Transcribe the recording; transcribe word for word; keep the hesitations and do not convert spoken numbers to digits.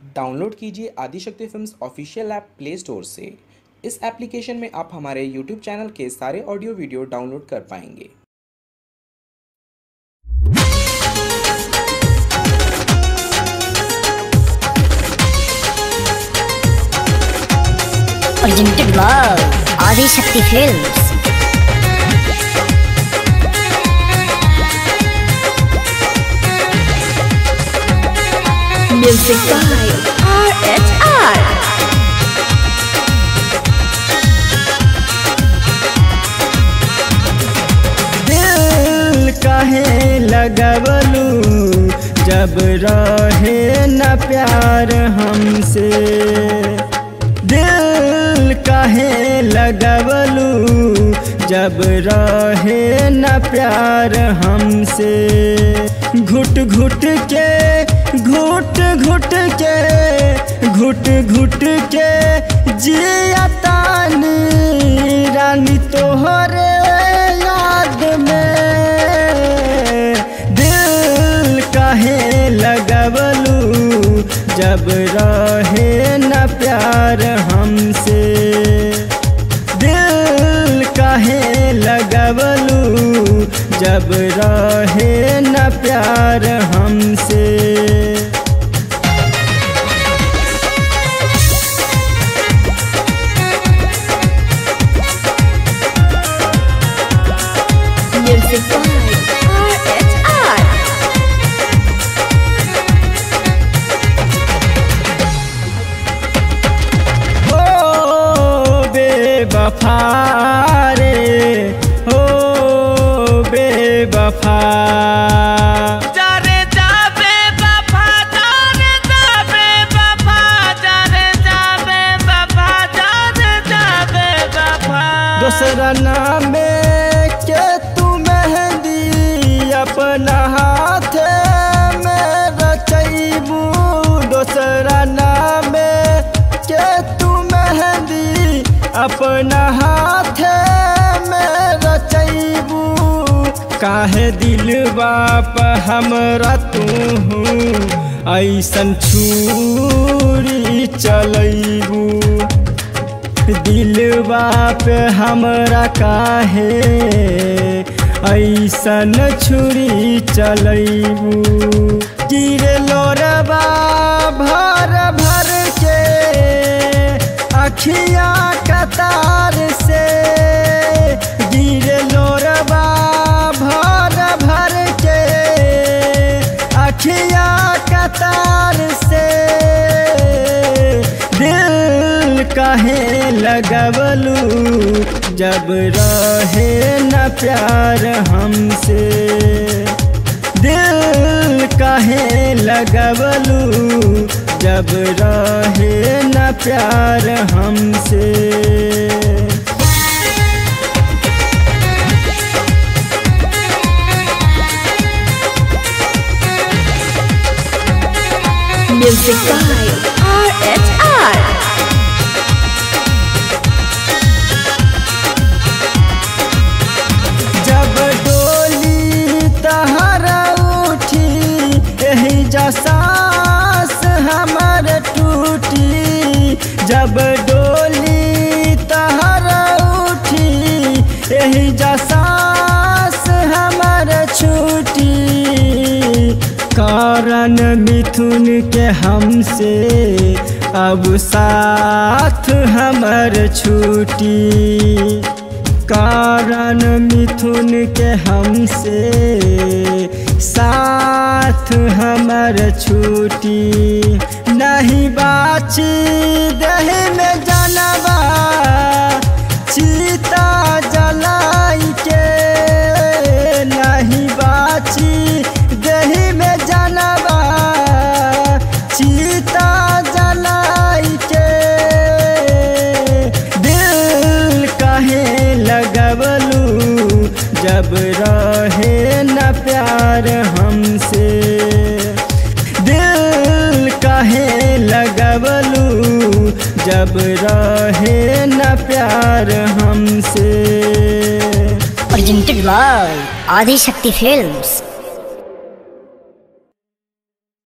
Download कीजिए Adishakti films official app Play Store से। इस एप्लीकेशन में आप हमारे यूट्यूब चैनल के सारे ऑडियो वीडियो डाउनलोड कर पाएंगे। Presented by Adishakti Films. Music by R H R. दिल काहे लगवलू जब रहे न प्यार हमसे, दिल काहे लगवलू जब रहे न प्यार हमसे। घुट घुट के घुट घुट के घुट घुट के जिया तानी रानी तोहरे याद में। दिल काहे लगवलू जब रहे न प्यार हमसे, दिल काहे लगवलू जब रहे न प्यार हमसे। Music by R H R. हो बेवफा रे हो बेवफा, जाने जा बेवफा, जाने जा बेवफा, जाने जा बेवफा, जाने जा बेवफा। दूसरा नाम के तू मेहंदी अपना हाथ में रचैबू। दूसरा नाम के तू मेहंदी अपना हाथ में रचैबू। काहे दिलवा पे हमरा तू ऐसन छुरी चलैबू। दिलवा पे हमरा काहे ऐसन छुरी चलैबू। गिरे लोरबा भर भर के अखिया कतार से, गिरे लोरबा भर भर के अखिया कतार से। दिल काहे लगवलू जब रहे न प्यार हमसे, दिल काहे लगवलू जब रहे न प्यार हमसे। Music by R H R. जब डोली तहरा उठी यही जसास हमर टूटी। जब डोली तहरा उठी यही जसास हमर छूटी। कारण मिथुन के हमसे अब साथ हमर छूटी। कारण मिथुन के हमसे साथ हमर छूटी। नहीं बाची देह में जानवा चीता जलाई के, नहीं बाची देह में जानवा चीता जलाई के। दिल काहे लगवलू जब रहे न प्यार हमसे, दिल काहे लगवलू जब रहे न प्यार हमसे। Presented by Adishakti Films.